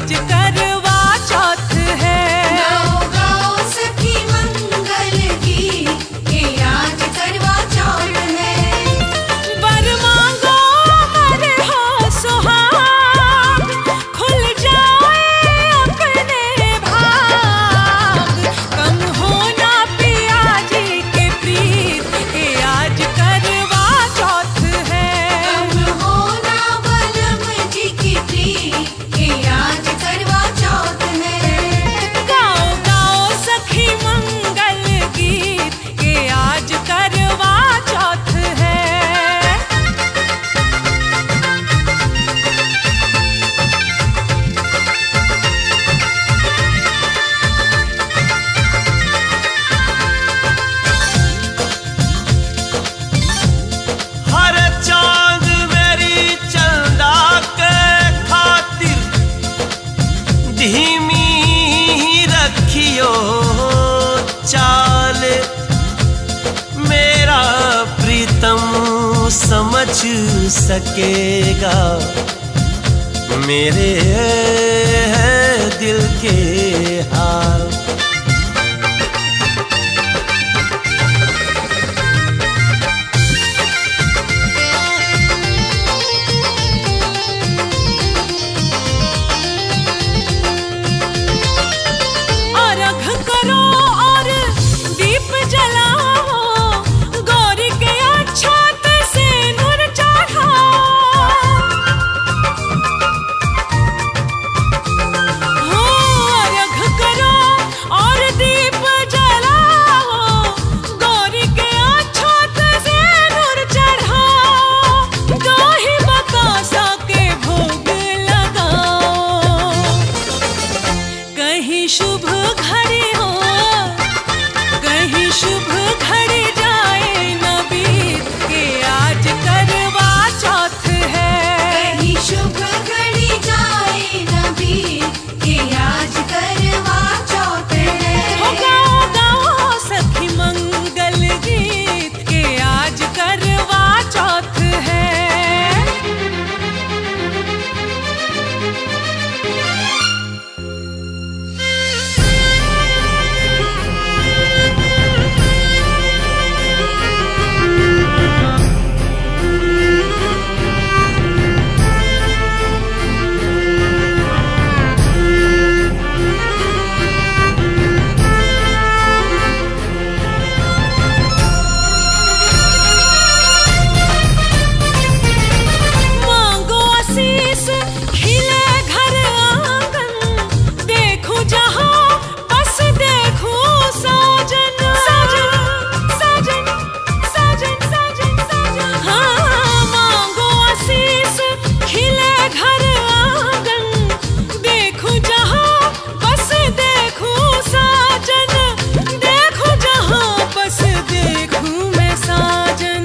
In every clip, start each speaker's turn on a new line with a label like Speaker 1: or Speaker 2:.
Speaker 1: आज करवा चौथ है।
Speaker 2: गाओ गाओ सखी मंगल गीत के आज करवा चौथ है।
Speaker 1: वर मांगो अमर हो सुहाग, खुल जाए अपने भाग। कम होना पिया जी के प्रीत के आज करवा चौथ है।
Speaker 2: कम होना बलम जी की प्रीत के आज करवा चौथ है।
Speaker 1: गाओ गाओ सखी मंगल गीत के आज करवा चौथ है।
Speaker 3: हर चांद मेरी चंदा के खातिर धीमी रखियो चाल। मेरा प्रीतम समझ सकेगा मेरे दिल के हाल।
Speaker 1: अर्घ करो और दीप जलाओ, गौरी के अक्षत से नूर चढ़ाओ। हो अर्घ करो और दीप जलाओ, गौरी के अक्षत से नूर चढ़ाओ। दही बतासा के भोग लगाओ, कहीं शुभ घड़ी हो, कहीं शुभ घड़ी जाए न बीत के आज करवा चौथ है।
Speaker 2: कहीं शुभ घड़ी जाए न बीत के आज करवा चौथ है।
Speaker 1: हो गाओ गाओ सखी मंगल गीत के आज करवा चौथ है। मांगो आशीष खिले घर आंगन, देखो जहां बस देखो साजन। साजन साजन साजन साजन साजन। हाँ मांगो आशीष खिले घर आंगन, देखो जहां बस देखो साजन। देखो जहां बस देखूं मैं साजन।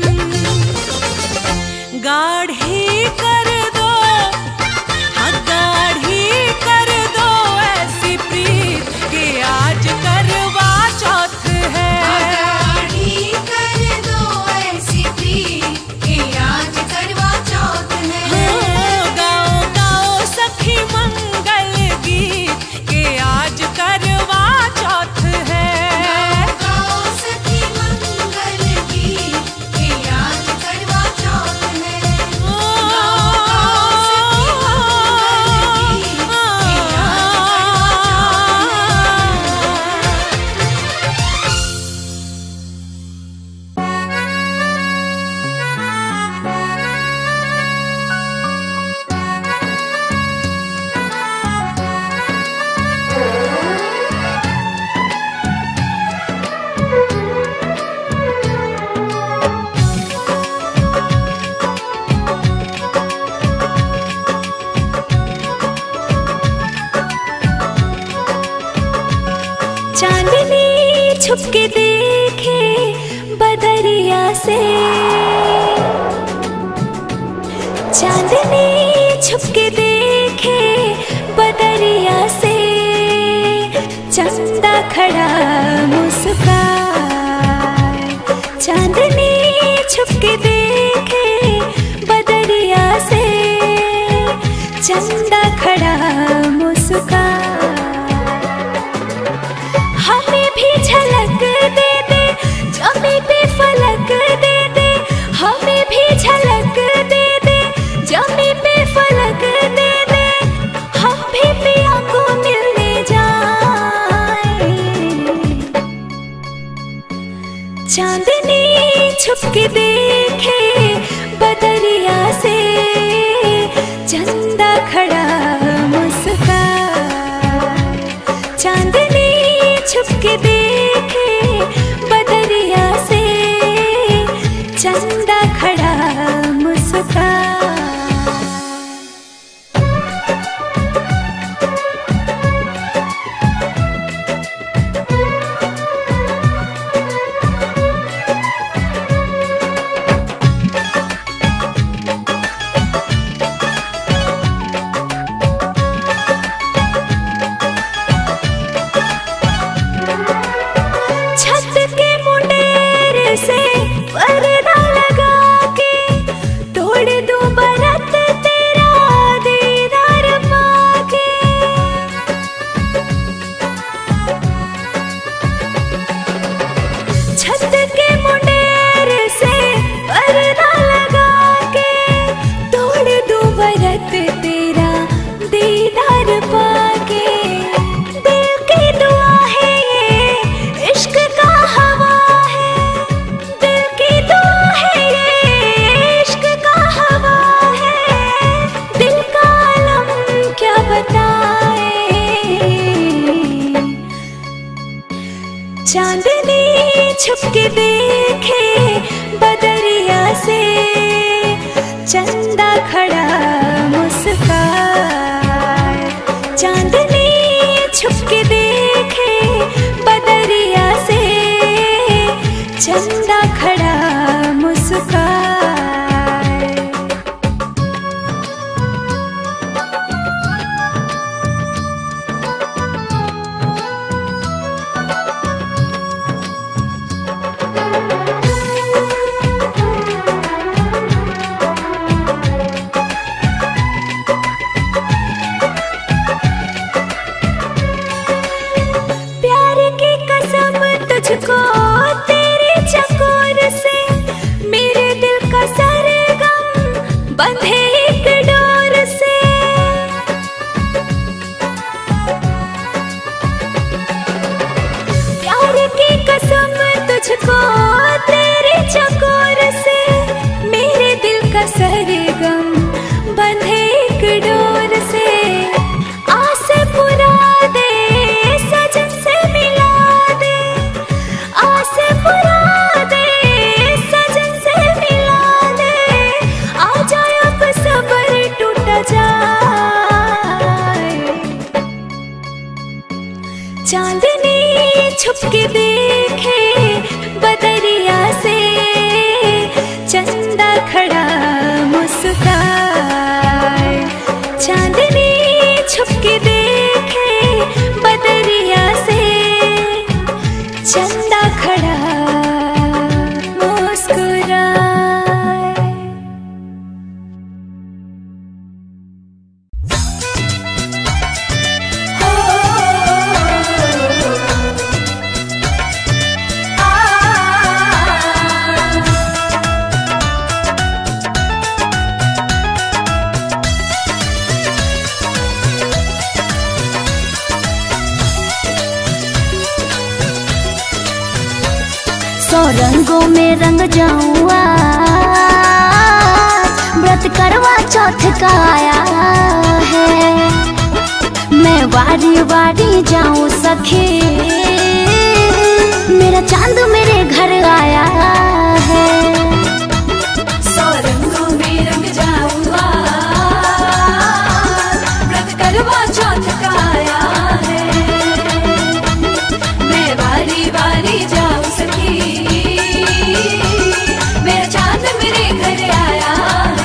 Speaker 1: गाढ़ी कर दो, हाँ गाढ़ी कर दो ऐसी प्रीत के आज करवा चौथ है।
Speaker 2: गाढ़ी कर दो ऐसी प्रीत के आज करवा चौथ है।
Speaker 1: हो गाओ गाओ सखी मंगल गीत के आज करवा चौथ है।
Speaker 2: गाओ सखी मंगल गीत के आज करवा चौथ है। गाओ सखी मंगल गीत के आज
Speaker 4: चांदनी छुपके देखे बदरिया से, चांदनी छुपके देखे बदरिया से। चंदा खड़ा मुस्काए, चांदनी छुपके देखे बदरिया से। चंदा खड़ा मुस्काए। छुप के देखे बदरिया से, चंदा खड़ा मुस्कान। चांदनी छुप के देखे बदरिया से, चंदा खड़ा मुस्कान। छत के मुंडेर से पर्दा लगा के, तोड़ दूं बरत तेरा दीदार पाके। छत के मुंडेर से पर्दा लगा के, तोड़ दूं बरत तेरा दीदार पाके। दिल की दुआ है ये, इश्क का हवा है। दिल की दुआ है ये, इश्क का हवा है। दिल का आलम क्या बताए। चांदनी छुप के देखे बदरिया से, चंदा खड़ा मुस्कान। चांदनी छुप के देखे बदरिया से, चंदा खड़ा मुस्कान। प्यार की कसम तुझको तेरी चकोर से, मेरे दिल का सरगम बंधे एक डोर से। प्यार की कसम तुझको तेरी चकोर से, मेरे दिल का सरगम बंधे एक डोर से। आस पुरा दे, सजन से मिला दे। आस पुरा दे, सजन से मिला दे। आ जाए अब सबर टूट जाए। चांदनी छुप के देखे बदरिया से, चंदा खड़ा मुस्कान। चांदनी छुप के देखे बदरिया से, चंदा खड़ा मुस्कुराए।
Speaker 5: सौ रंगों में रंग जाऊं आज, व्रत करवा चौथ का आया है। मैं वारी वारी जाऊं सखी, मेरा चांद मेरे घर आया है।
Speaker 2: सौ रंगों में रंग जाऊंगा, व्रत करवा चौथ का आया है। मैं वारी वारी जाऊं सखी, मेरा चांद मेरे घर आया है।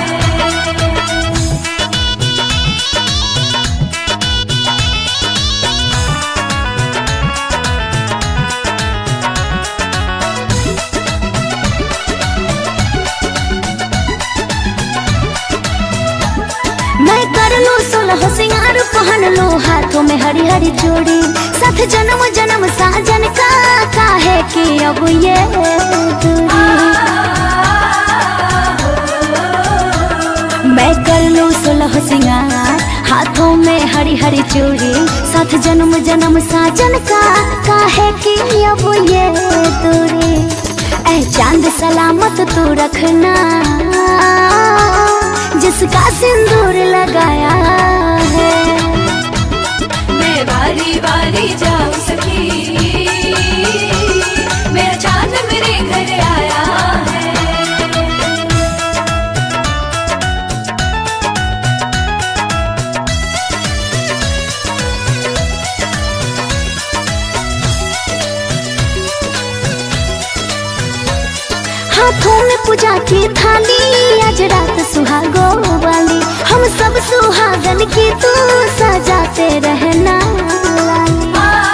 Speaker 5: मैं कर लूं सुलह सिंगार, पहन लूं हाथों में हरी हरी चूड़ी। साथ जन्म जन्म साजन का काहे कि अब ये दूरी। मैं कर लूं सुलह सिंगार, हाथों में हरी हरी चूड़ी। साथ जन्म जन्म साजन का काहे कि अब ये दूरी। ऐ चांद सलामत तू रखना जिसका सिंदूर लगाया है।
Speaker 2: मैं बारी बारी जाऊं सखी, मेरा चांद मेरे घर आया है।
Speaker 5: हाथों में पूजा की थाली आज रात सुहागो वाली, हम सब सुहागन की तू सजाते रहना लाली।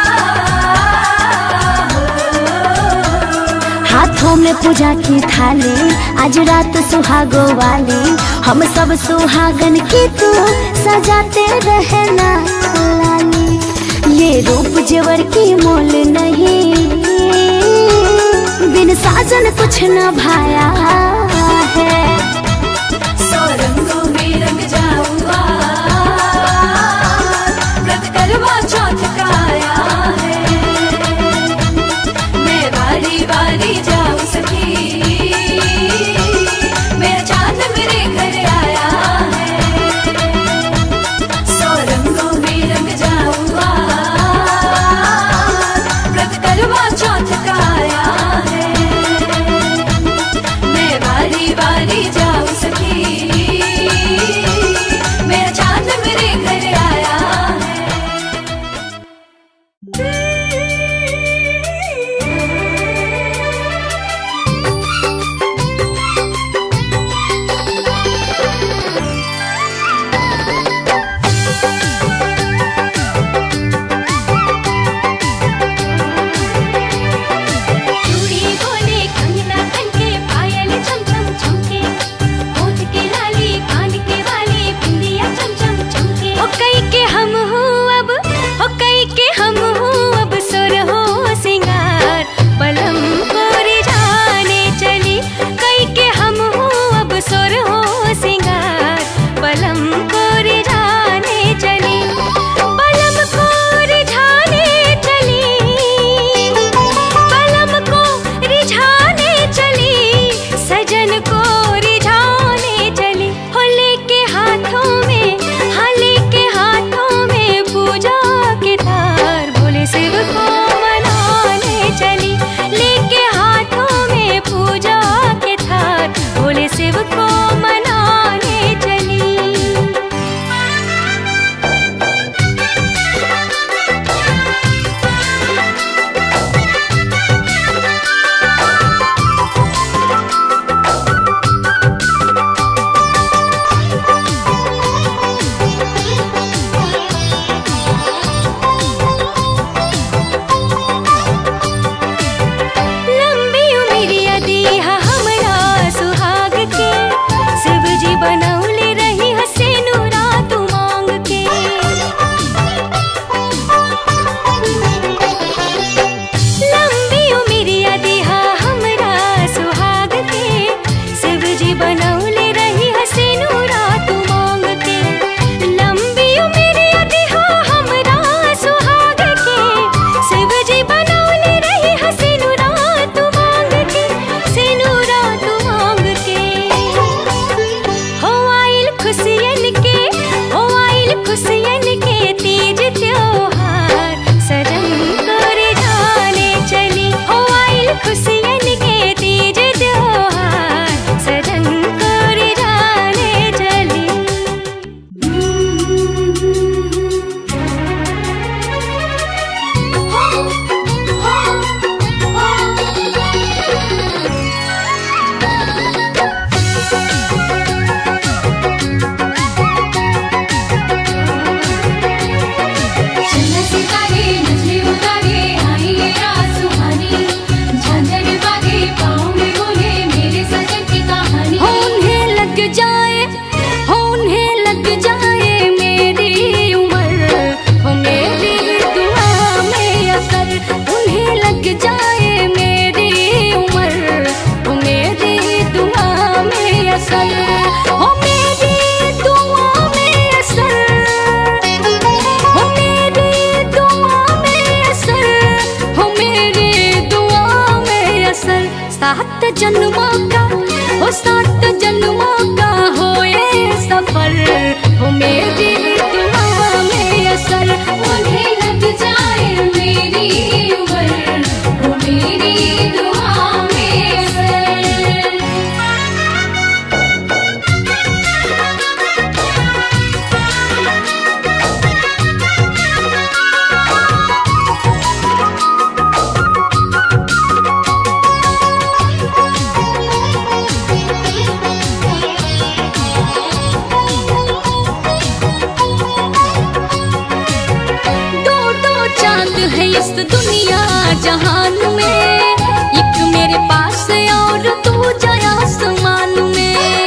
Speaker 5: हाथों में पूजा की थाली आज रात सुहागो वाली, हम सब सुहागन की तू सजाते रहना लाली। ये रूप जेवर की मोल नहीं, बिन साजन कुछ न भाया है।
Speaker 2: सौ रंगों में रंग जाऊंगा, व्रत करवा चौथ का आया है। मैं बारी बारी जाऊं सखी, मेरा चांद मेरे घर आया है। सौ रंगों में रंग जाऊंगा, व्रत करवा चौथ का आया है। मैं बारी बारी
Speaker 5: जन्मों का, ओ 7 जन्मों का होए सफर, हो मेरी दुआ में असर।
Speaker 2: उन्हें लग जाए मेरी उम्र, वो मेरी दुआ में असर।
Speaker 5: है इस दुनिया जहान में, एक मेरे पास और तू जाए आसमान में।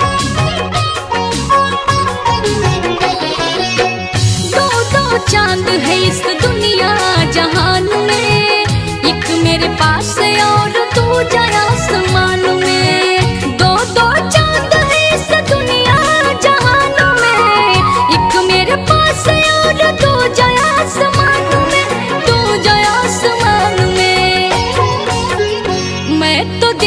Speaker 5: दो चांद है इस दुनिया जहान में, एक मेरे पास और तू जाए आसमान में। दो चांद है इस दुनिया जहान में, एक मेरे पास और तू जाए आसमान में। मैं तो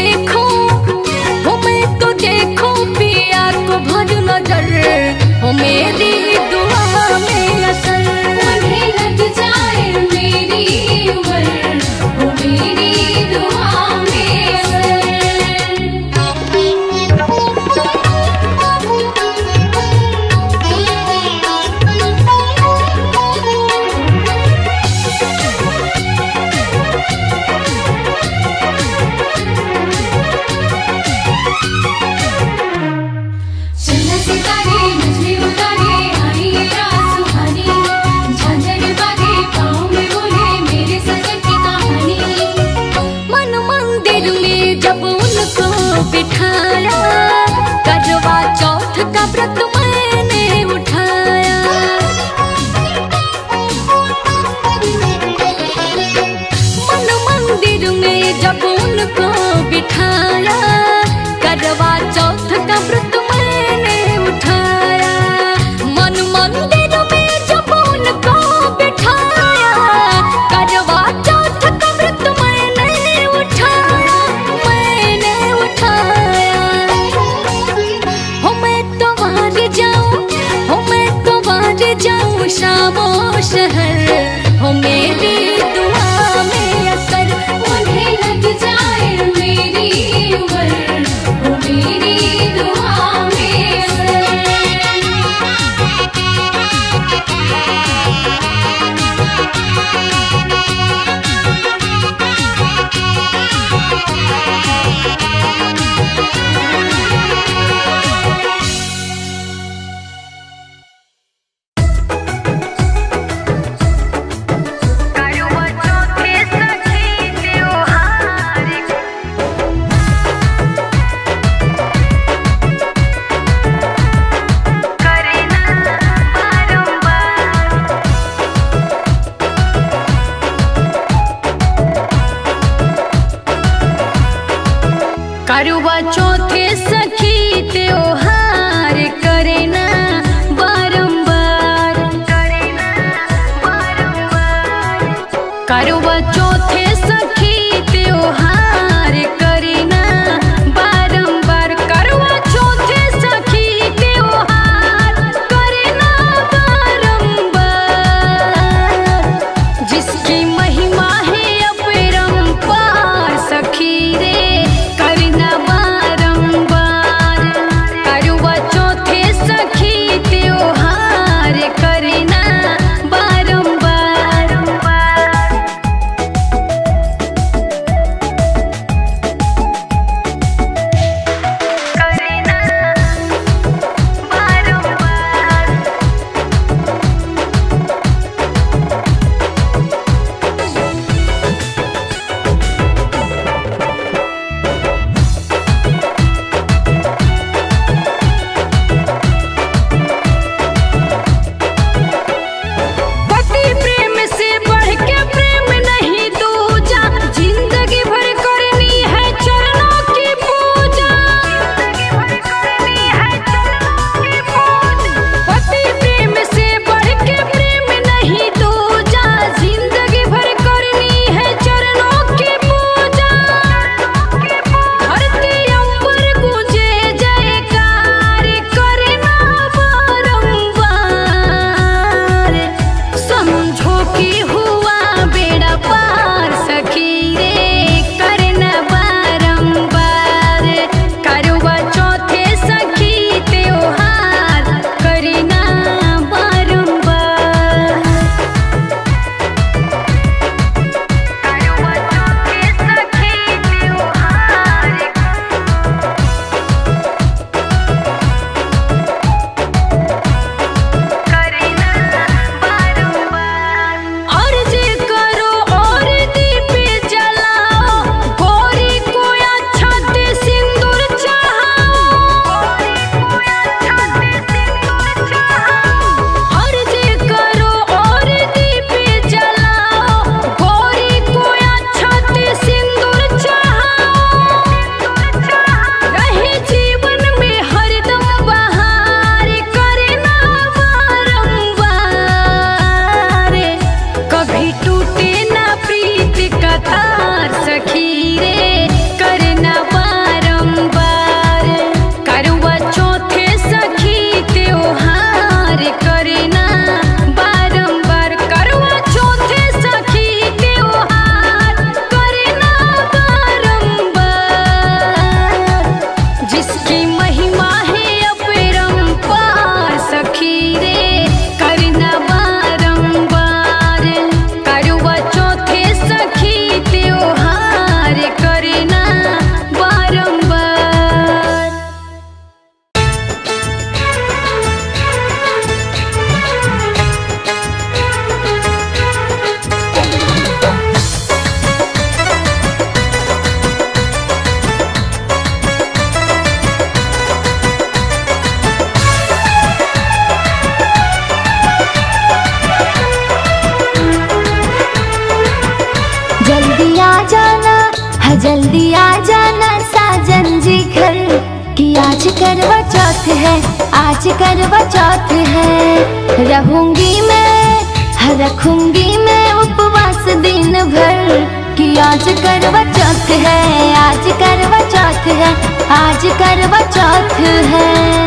Speaker 5: देखूं पिया को भर नजर, हो मेरी दुआ में असर।
Speaker 2: उन्हें लग जाए मेरी उम्र, वो मेरी दुआ में असर। सितारे मछली उतारे आई ये रात सुहानी, झांझर बाजे पाँव में बोले मेरे सजन की कहानी।
Speaker 5: मन मंदिर में जब उनको बिठाया, करवा चौथ का व्रत मैंने उठाया। मन मंदिर में जब उनको बिठाया, करवा चौथ का व्रत मैंने उठाया। मन मंदिर में जब उनको बिठाया, करवा चौथ का व्रत मैंने उठाया। हो मैं तो बाहर जाऊं शामो शहर, हो मेरी दुआ में असर।
Speaker 2: उन्हें लग जाए मेरी उम्र, वो मेरी दुआ में असर।
Speaker 5: करवा चौथे सखी त्योहार करे ना बारंबार, करवा चौथे सखी त्योहार करे ना बारंबार। करवा चौथे सखी त्योहार करे ना बारंबार, जिसकी महिमा है अपरंपार सखी रे करना बारंबार। करवा चौथे सखी त्योहार करना बारंबार। जल्दी आ जाना साजन जी घर कि आज करवा चौथ है, आज करवा चौथ है। रहूंगी मैं, रखूंगी मैं उपवास दिन भर कि आज करवा चौथ है, आज करवा चौथ है, आज करवा चौथ है।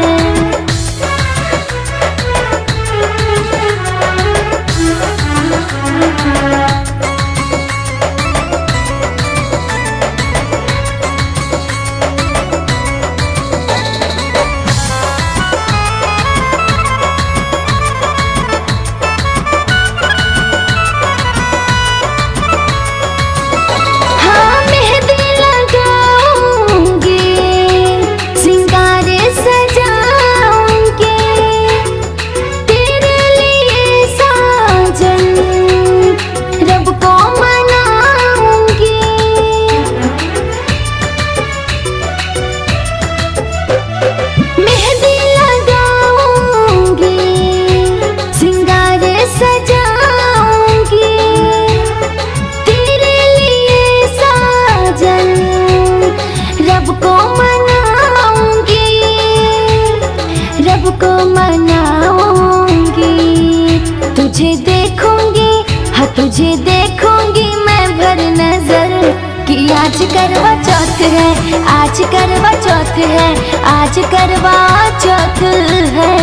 Speaker 5: तुझे देखूंगी मैं भर नजर कि आज करवा चौथ है, आज करवा चौथ है, आज करवा चौथ है।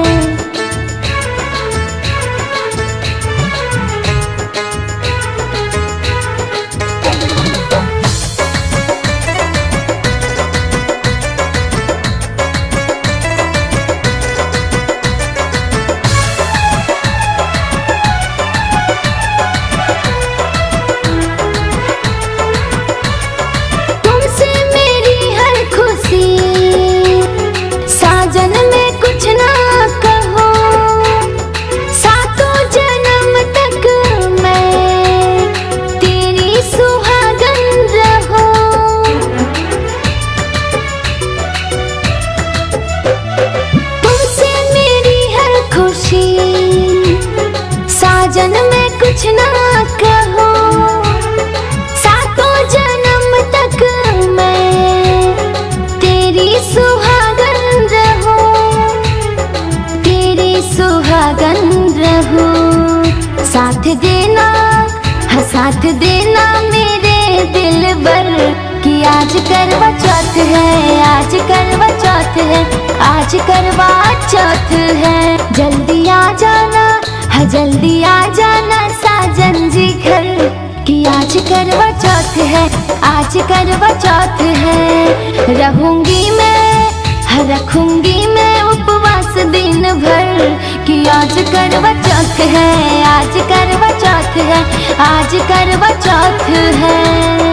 Speaker 5: कुछ ना कहो, सातों जन्म तक मैं तेरी सुहागन रहूं, तेरी सुहागन रहूं। साथ देना, हाँ साथ देना मेरे दिल भर कि आज करवा चौथ है, आज करवा चौथ है, आज करवा चौथ है। जल्दी आ जाना, हाँ जल्दी आ जाना साजन जी घर कि आज करवा चौथ है, आज करवा चौथ है। रहूंगी मैं, हाँ रखूंगी मैं उपवास दिन भर कि आज करवा चौथ है, आज करवा चौथ है, आज करवा चौथ है।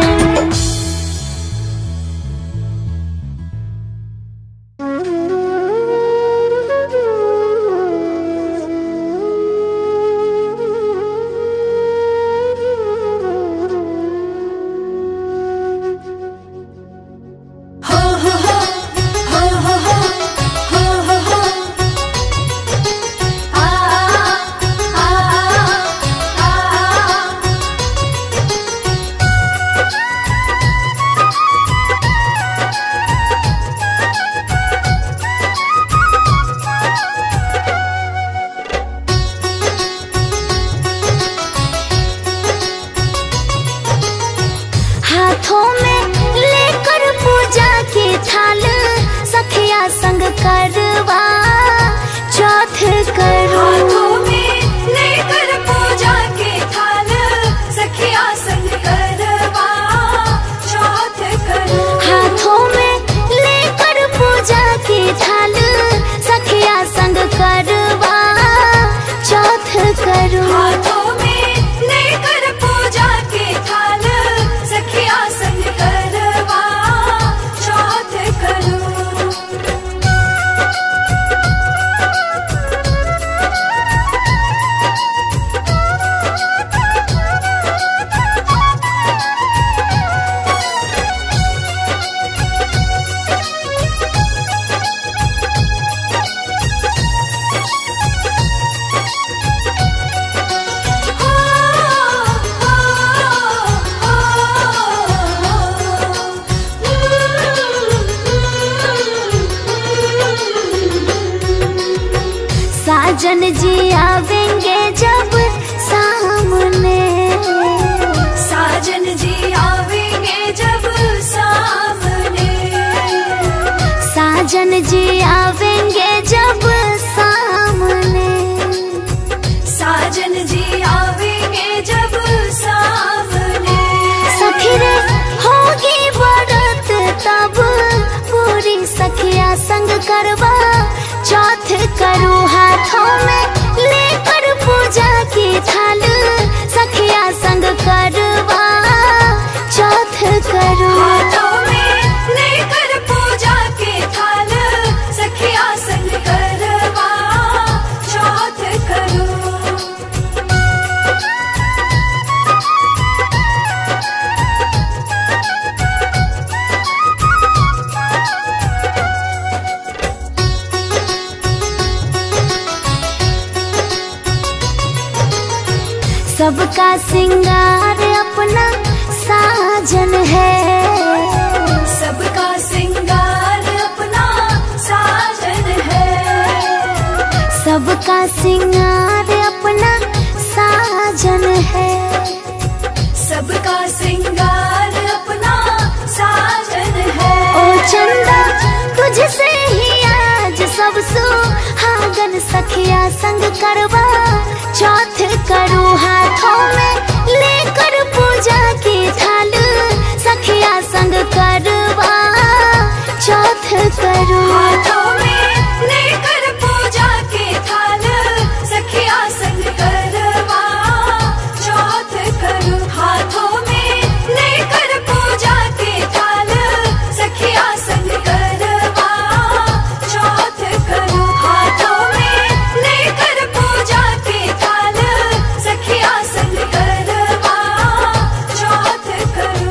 Speaker 5: हाथों में लेकर पूजा की थाल सखिया संग करवा चौथ करो।
Speaker 1: हाथों में लेकर पूजा की थाल सखिया संग करवा चौथ करो।
Speaker 5: हाथों में लेकर पूजा की थाल सखिया संग करवा चौथ करो।
Speaker 1: हाथों में लेकर पूजा की थाल सखिया संग करवा चौथ करो।
Speaker 5: साजन जी आवेंगे जब सामने,
Speaker 2: साजन जी आवेंगे जब सामने,
Speaker 5: साजन जी आवेंगे जब सामने,
Speaker 2: साजन जी आवेंगे जब सामने।
Speaker 5: सखी रे होगी बरत तब पूरी सखिया संग करवा चौथ करूँ हाथों में लेकर पूजा की थाल, सखिया संग करवा चौथ करूँ।
Speaker 2: हाथों में लेकर पूजा के थाल, सखिया संग करवा चौथ करूं।
Speaker 5: सबका सिंगार अपना साजन है,
Speaker 2: सबका सिंगार अपना साजन है,
Speaker 5: सबका सिंगार अपना साजन है,
Speaker 2: सबका सिंगार अपना साजन है।
Speaker 5: ओ चंदा तुझसे ही आज सब सुहागन सखिया संग करवा चौथ करूँ हाथों में लेकर पूजा की थाल, सखिया संग करवा चौथ करूँ।
Speaker 2: हाथों में लेकर पूजा के थाल, सखिया संग करवा चौथ करूं। हाथों में लेकर पूजा के थाल, सखिया संग करवा चौथ करूं। हाथों में लेकर पूजा के थाल, सखिया संग करवा चौथ करूं।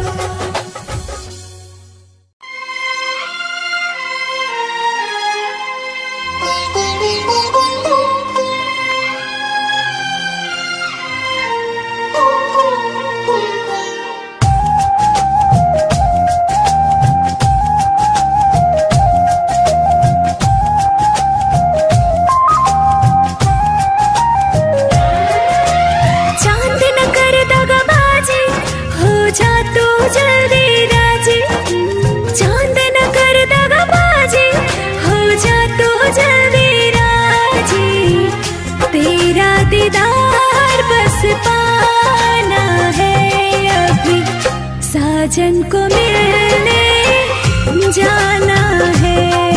Speaker 4: चांद न कर दगाबाजी, हो जा तू जल्दी राजी। चांद न कर दगाबाजी, हो जा तू जल्दी राजी। तेरा दीदार बस पाना है अभी, साजन को मिलने जाना है।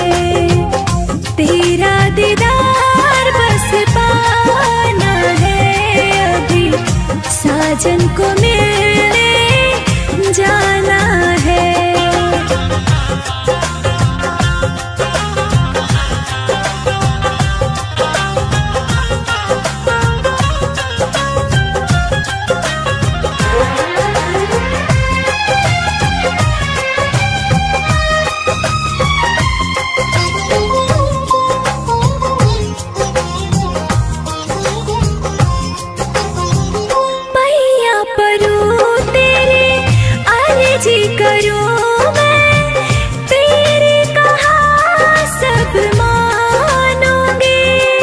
Speaker 4: तेरा दीदार बस पाना है अभी, साजन को मिलने जाना है। पैया परूं तेरे अर्जी करूं मैं, तेरे कहा सब मानूंगी।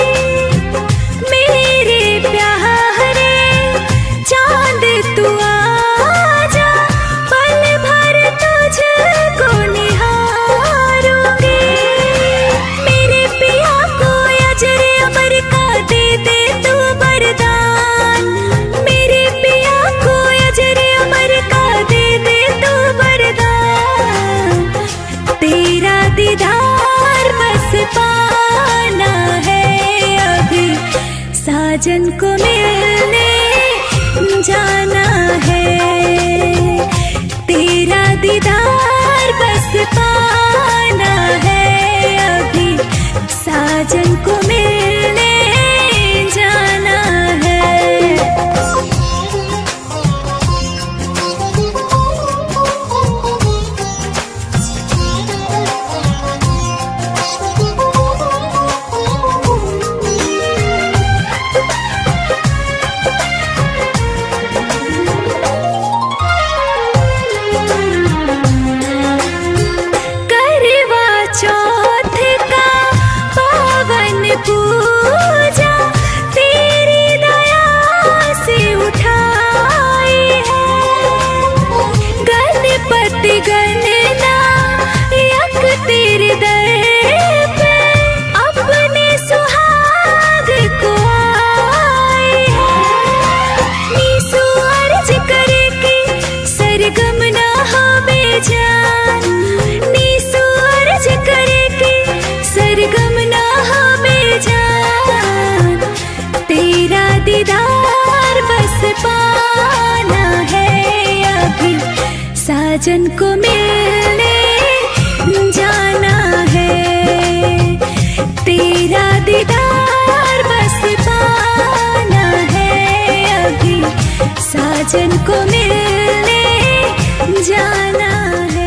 Speaker 4: मेरे प्यारे चांद तू आजा, पल भर तुझको निहारूंगी। मेरे पिया को अजर अमर का दे दे तू वरदान, मेरे पिया को अजर अमर का दे दे तू वरदान। उठाई है। गणपति गणना यक तेरे दर पे अपने सुहाग को आए हैं। नीसू अर्ज करे कि सरगम ना हो बेजान, नीसू अर्ज करे कि सरगम ना हो बेजान। तेरा दीदार बस पाना है अभी, साजन को मिलने जाना है। तेरा दीदार बस पाना है अभी, साजन को मिलने जाना है।